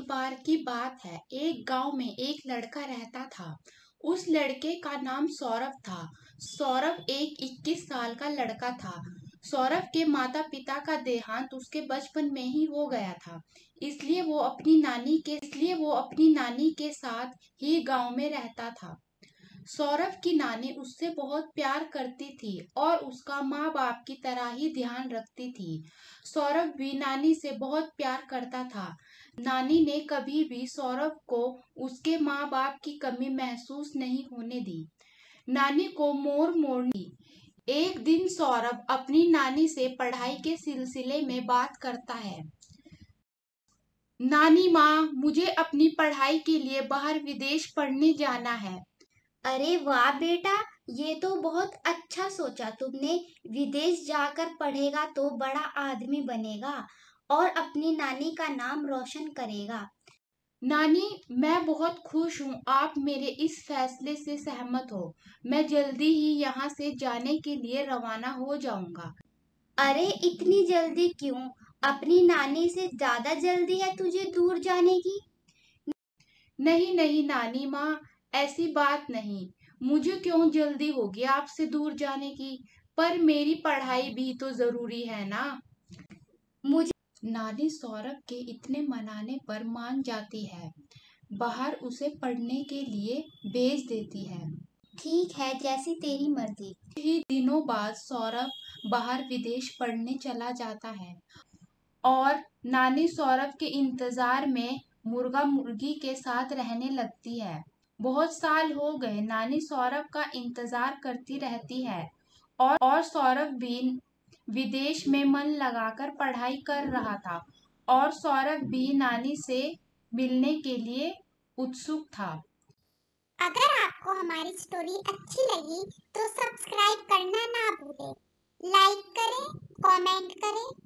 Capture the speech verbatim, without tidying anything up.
बार की बात है। एक गांव में एक लड़का रहता था। उस लड़के का नाम सौरभ था। सौरभ एक इक्कीस साल का लड़का था। सौरभ के माता पिता का देहांत उसके बचपन में ही हो गया था। इसलिए वो अपनी नानी के इसलिए वो अपनी नानी के साथ ही गांव में रहता था। सौरभ की नानी उससे बहुत प्यार करती थी और उसका माँ बाप की तरह ही ध्यान रखती थी। सौरभ भी नानी से बहुत प्यार करता था। नानी ने कभी भी सौरभ को उसके माँ बाप की कमी महसूस नहीं होने दी। नानी को मोर मोड़नी। एक दिन सौरभ अपनी नानी से पढ़ाई के सिलसिले में बात करता है। नानी माँ, मुझे अपनी पढ़ाई के लिए बाहर विदेश पढ़ने जाना है। अरे वाह बेटा, ये तो बहुत अच्छा सोचा तुमने। विदेश जाकर पढ़ेगा तो बड़ा आदमी बनेगा और अपनी नानी का नाम रोशन करेगा। नानी, मैं बहुत खुश हूँ आप मेरे इस फैसले से सहमत हो। मैं जल्दी ही यहाँ से जाने के लिए रवाना हो जाऊंगा। अरे इतनी जल्दी क्यों? अपनी नानी से ज्यादा जल्दी है तुझे दूर जाने की। नहीं नहीं नानी माँ, ऐसी बात नहीं। मुझे क्यों जल्दी होगी आपसे दूर जाने की? पर मेरी पढ़ाई भी तो जरूरी है ना। मुझे नानी सौरभ के इतने मनाने पर मान जाती है। बाहर उसे पढ़ने के लिए भेज देती है। ठीक है, जैसी तेरी मर्जी। ही दिनों बाद सौरभ बाहर विदेश पढ़ने चला जाता है और नानी सौरभ के इंतजार में मुर्गा मुर्गी के साथ रहने लगती है। बहुत साल हो गए नानी सौरभ का इंतजार करती रहती है और और सौरभ भी विदेश में मन लगाकर पढ़ाई कर रहा था और सौरभ भी नानी से मिलने के लिए उत्सुक था। अगर आपको हमारी स्टोरी अच्छी लगी तो सब्सक्राइब करना ना भूलें, लाइक करें, कमेंट करें